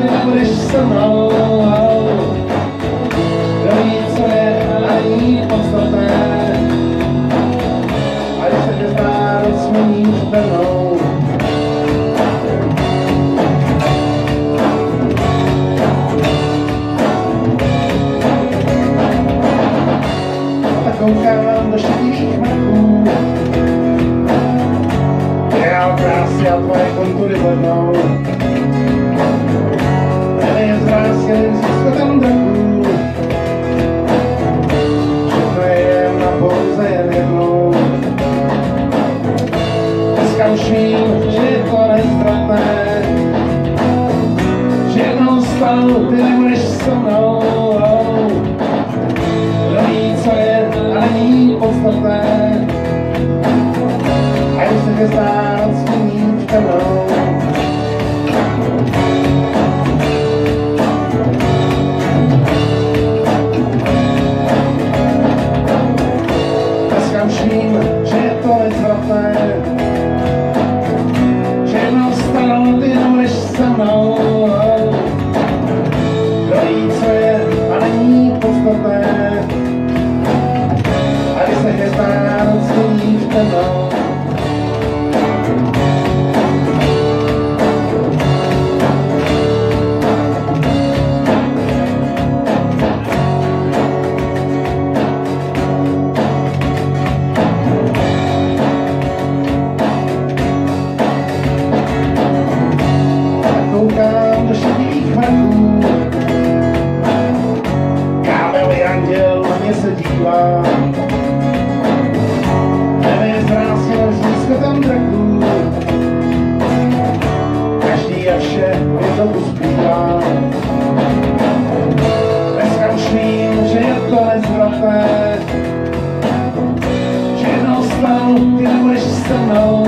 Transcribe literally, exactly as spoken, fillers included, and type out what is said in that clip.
nebudeš se mnou. Kdo ví, co je a není podstatné, a když se tě zdá, noc smí černou. A koukám do šedých mrků, král krásy a tvoje kontury blednou. Nebe je zvrásněným získotem draků, všechno je jen a pouze jen jednou. Dneska už vím, že je to nezvratné, že jednou stanu, ty nebudeš se mnou. Kdo ví, co je a není podstatné, a když se tě zdá, noc mění temnou. Dneska už vím, že je to nezvratné, že jednou stanu, ty nebudeš se mnou. Kdo ví, co je a není podstatné, a když se tě zdá, noc mění temnou. Koukám do šedých mrků, kábelý anděl na mě se dívá. Nebe je zvrásněn s výskotem draků, každý a vše je to uspívá. Dneska už vím, že je to nezvratné, že jednou stanu, ty nebudeš se mnou.